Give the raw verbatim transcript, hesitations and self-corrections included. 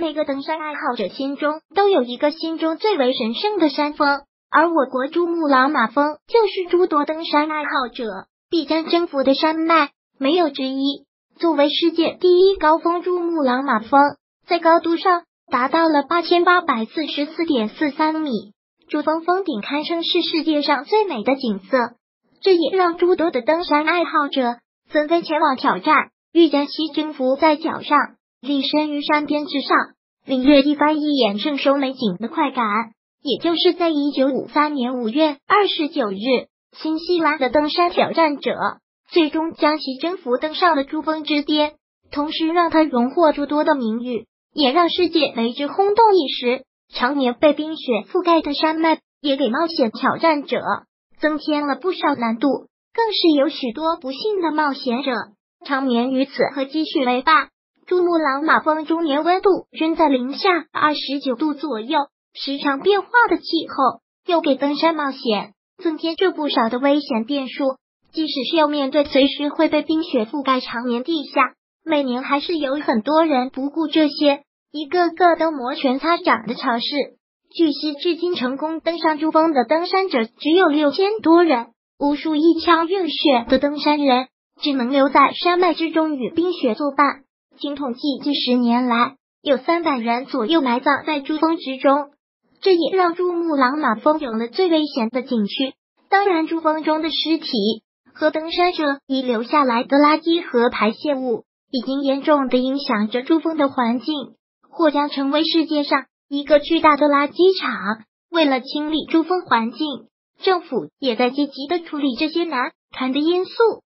每个登山爱好者心中都有一个心中最为神圣的山峰，而我国珠穆朗玛峰就是诸多登山爱好者必将征服的山脉，没有之一。作为世界第一高峰，珠穆朗玛峰在高度上达到了 八千八百四十四点四三 米，珠峰峰顶堪称是世界上最美的景色，这也让诸多的登山爱好者纷纷前往挑战，欲将其征服在脚上，立身于山巅之上，领略一番一眼胜收美景的快感。也就是在一九五三年五月二十九日，新西兰的登山挑战者最终将其征服登上了珠峰之巅，同时让他荣获诸多的名誉，也让世界为之轰动一时。常年被冰雪覆盖的山脉也给冒险挑战者增添了不少难度，更是有许多不幸的冒险者长眠于此和积雪为伴。珠穆朗玛峰终年温度均在零下二十九度左右，时常变化的气候又给登山冒险增添着不少的危险变数。即使是要面对随时会被冰雪覆盖常年地下，每年还是有很多人不顾这些，一个个都摩拳擦掌的尝试。据悉，至今成功登上珠峰的登山者只有六千多人，无数一腔热血的登山人只能留在山脉之中与冰雪作伴。经统计，近十年来有三百人左右埋葬在珠峰之中，这也让珠穆朗玛峰有了最危险的景区。当然，珠峰中的尸体和登山者遗留下来的垃圾和排泄物已经严重的影响着珠峰的环境，或将成为世界上一个巨大的垃圾场。为了清理珠峰环境，政府也在积极的处理这些难堪的因素。